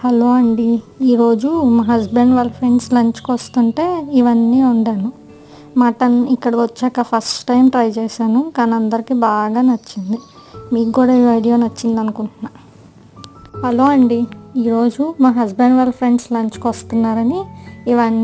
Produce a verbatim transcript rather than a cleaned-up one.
Hello అండి, ఈరోజు మా హస్బెండ్ వాళ్ళ ఫ్రెండ్స్ లంచ్కి వస్తుంటే ఇవన్నీ వండాను. మటన్ ఇక్కడికి వచ్చాక ఫస్ట్ టైం ట్రై చేశాను, కానీ అందరికీ బాగా నచ్చింది. మీకు కూడా ఈ వీడియో నచ్చింది అనుకుంటున్నా. హలో అండి, ఈరోజు మా హస్బెండ్ వాళ్ళ ఫ్రెండ్స్ లంచ్కి వస్తున్నారని ఇవన్నీ